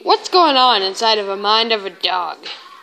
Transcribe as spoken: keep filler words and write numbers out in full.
What's going on inside of a mind of a dog?